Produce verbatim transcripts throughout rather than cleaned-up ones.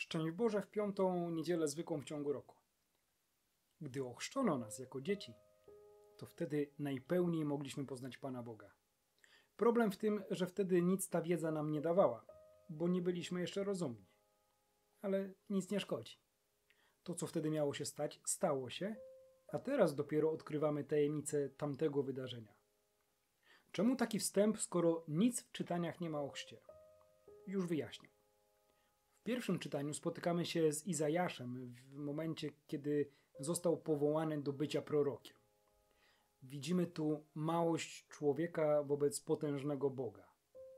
Szczęść Boże w piątą niedzielę zwykłą w ciągu roku. Gdy ochrzczono nas jako dzieci, to wtedy najpełniej mogliśmy poznać Pana Boga. Problem w tym, że wtedy nic ta wiedza nam nie dawała, bo nie byliśmy jeszcze rozumni. Ale nic nie szkodzi. To, co wtedy miało się stać, stało się, a teraz dopiero odkrywamy tajemnicę tamtego wydarzenia. Czemu taki wstęp, skoro nic w czytaniach nie ma o chrzcie? Już wyjaśnię. W pierwszym czytaniu spotykamy się z Izajaszem w momencie, kiedy został powołany do bycia prorokiem. Widzimy tu małość człowieka wobec potężnego Boga.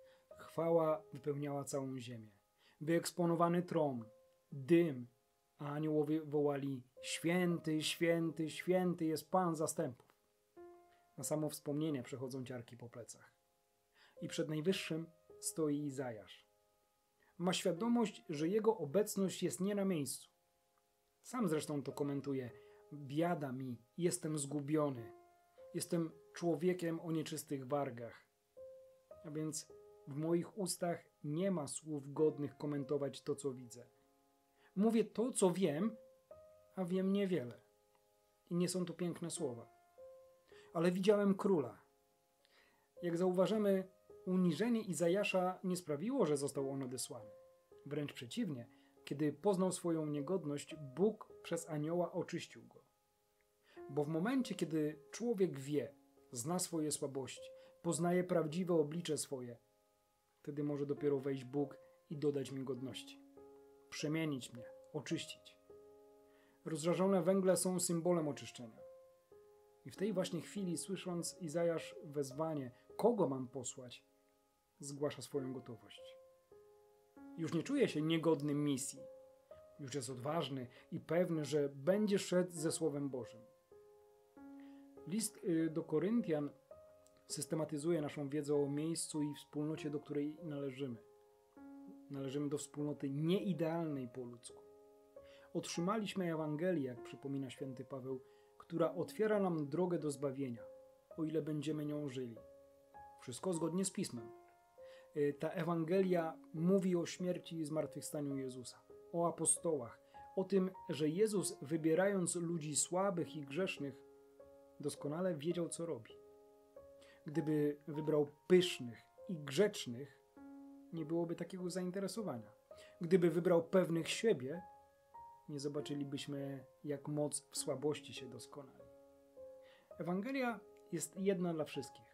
Chwała wypełniała całą ziemię. Wyeksponowany tron, dym, a aniołowie wołali: święty, święty, święty jest Pan zastępów. Na samo wspomnienie przechodzą ciarki po plecach. I przed Najwyższym stoi Izajasz. Ma świadomość, że jego obecność jest nie na miejscu. Sam zresztą to komentuje: biada mi, jestem zgubiony. Jestem człowiekiem o nieczystych wargach. A więc w moich ustach nie ma słów godnych komentować to, co widzę. Mówię to, co wiem, a wiem niewiele. I nie są to piękne słowa. Ale widziałem króla. Jak zauważymy, uniżenie Izajasza nie sprawiło, że został on odesłany. Wręcz przeciwnie, kiedy poznał swoją niegodność, Bóg przez anioła oczyścił go. Bo w momencie, kiedy człowiek wie, zna swoje słabości, poznaje prawdziwe oblicze swoje, wtedy może dopiero wejść Bóg i dodać mi godności. Przemienić mnie, oczyścić. Rozżarzone węgle są symbolem oczyszczenia. I w tej właśnie chwili, słysząc Izajasz wezwanie, kogo mam posłać, zgłasza swoją gotowość. Już nie czuje się niegodnym misji. Już jest odważny i pewny, że będzie szedł ze Słowem Bożym. List do Koryntian systematyzuje naszą wiedzę o miejscu i wspólnocie, do której należymy. Należymy do wspólnoty nieidealnej po ludzku. Otrzymaliśmy Ewangelię, jak przypomina święty Paweł, która otwiera nam drogę do zbawienia, o ile będziemy nią żyli. Wszystko zgodnie z Pismem. Ta Ewangelia mówi o śmierci i zmartwychwstaniu Jezusa, o apostołach, o tym, że Jezus, wybierając ludzi słabych i grzesznych, doskonale wiedział, co robi. Gdyby wybrał pysznych i grzecznych, nie byłoby takiego zainteresowania. Gdyby wybrał pewnych siebie, nie zobaczylibyśmy, jak moc w słabości się doskonali. Ewangelia jest jedna dla wszystkich.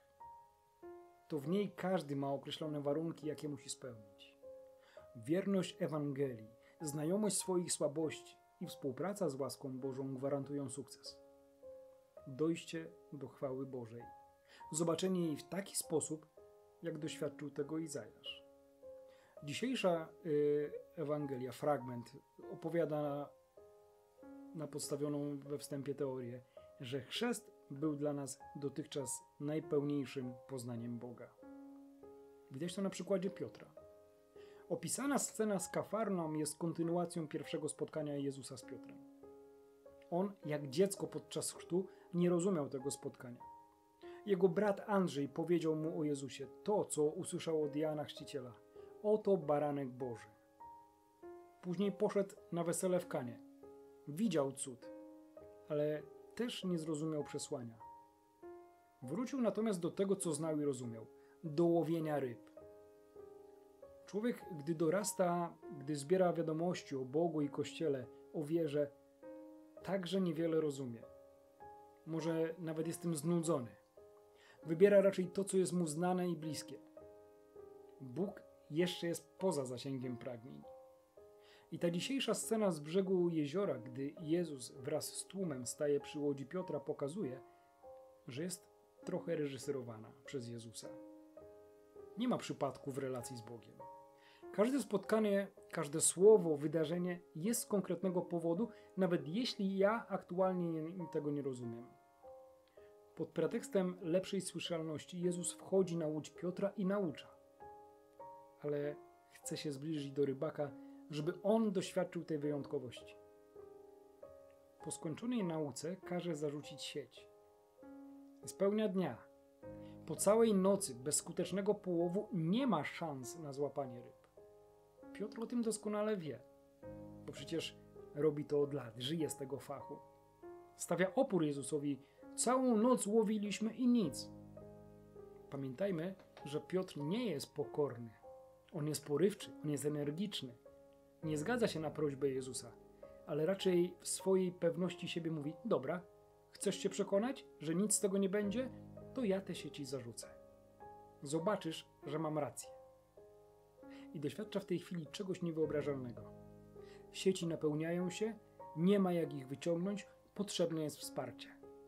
To w niej każdy ma określone warunki, jakie musi spełnić. Wierność Ewangelii, znajomość swoich słabości i współpraca z łaską Bożą gwarantują sukces. Dojście do chwały Bożej. Zobaczenie jej w taki sposób, jak doświadczył tego Izajasz. Dzisiejsza y, Ewangelia, fragment, opowiada na, na podstawioną we wstępie teorię, że chrzest był dla nas dotychczas najpełniejszym poznaniem Boga. Widać to na przykładzie Piotra. Opisana scena z Kafarnaum jest kontynuacją pierwszego spotkania Jezusa z Piotrem. On, jak dziecko podczas chrztu, nie rozumiał tego spotkania. Jego brat Andrzej powiedział mu o Jezusie to, co usłyszał od Jana Chrzciciela. Oto baranek Boży. Później poszedł na wesele w Kanie. Widział cud, ale też nie zrozumiał przesłania. Wrócił natomiast do tego, co znał i rozumiał. Do łowienia ryb. Człowiek, gdy dorasta, gdy zbiera wiadomości o Bogu i Kościele, o wierze, także niewiele rozumie. Może nawet jest tym znudzony. Wybiera raczej to, co jest mu znane i bliskie. Bóg jeszcze jest poza zasięgiem pragnień. I ta dzisiejsza scena z brzegu jeziora, gdy Jezus wraz z tłumem staje przy łodzi Piotra, pokazuje, że jest trochę reżyserowana przez Jezusa. Nie ma przypadku w relacji z Bogiem. Każde spotkanie, każde słowo, wydarzenie jest z konkretnego powodu, nawet jeśli ja aktualnie tego nie rozumiem. Pod pretekstem lepszej słyszalności Jezus wchodzi na łódź Piotra i naucza. Ale chce się zbliżyć do rybaka, żeby on doświadczył tej wyjątkowości. Po skończonej nauce każe zarzucić sieć. Z pełnia dnia, po całej nocy bez skutecznego połowu nie ma szans na złapanie ryb. Piotr o tym doskonale wie. bo przecież robi to od lat, żyje z tego fachu. Stawia opór Jezusowi. Całą noc łowiliśmy i nic. Pamiętajmy, że Piotr nie jest pokorny. On jest porywczy, on jest energiczny. Nie zgadza się na prośbę Jezusa, ale raczej w swojej pewności siebie mówi: dobra, chcesz się przekonać, że nic z tego nie będzie? To ja te sieci zarzucę. Zobaczysz, że mam rację. I doświadcza w tej chwili czegoś niewyobrażalnego. Sieci napełniają się, nie ma jak ich wyciągnąć, potrzebne jest wsparcie.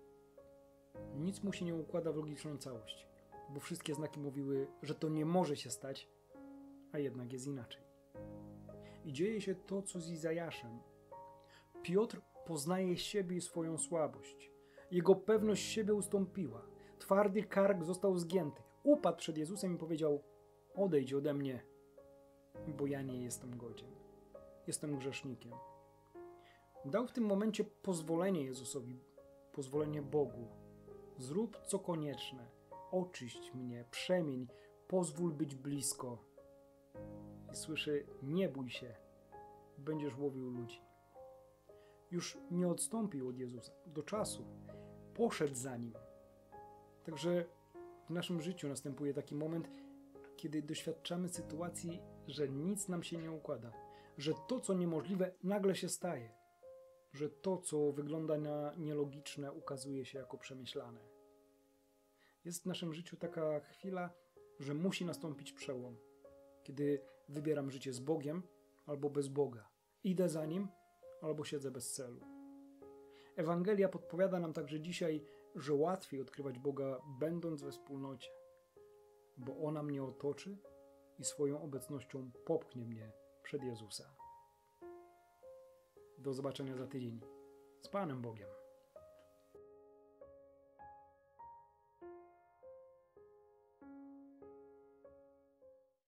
Nic mu się nie układa w logiczną całość, bo wszystkie znaki mówiły, że to nie może się stać, a jednak jest inaczej. I dzieje się to, co z Izajaszem. Piotr poznaje siebie i swoją słabość. Jego pewność siebie ustąpiła. Twardy kark został zgięty. Upadł przed Jezusem i powiedział: odejdź ode mnie, bo ja nie jestem godzien. Jestem grzesznikiem. Dał w tym momencie pozwolenie Jezusowi, pozwolenie Bogu. Zrób co konieczne. Oczyść mnie, przemień, pozwól być blisko. I słyszy: nie bój się, będziesz łowił ludzi. Już nie odstąpił od Jezusa do czasu. Poszedł za Nim. Także w naszym życiu następuje taki moment, kiedy doświadczamy sytuacji, że nic nam się nie układa, że to, co niemożliwe, nagle się staje, że to, co wygląda na nielogiczne, ukazuje się jako przemyślane. Jest w naszym życiu taka chwila, że musi nastąpić przełom, kiedy wybieram życie z Bogiem albo bez Boga. Idę za Nim albo siedzę bez celu. Ewangelia podpowiada nam także dzisiaj, że łatwiej odkrywać Boga, będąc we wspólnocie, bo ona mnie otoczy i swoją obecnością popchnie mnie przed Jezusa. Do zobaczenia za tydzień. Z Panem Bogiem.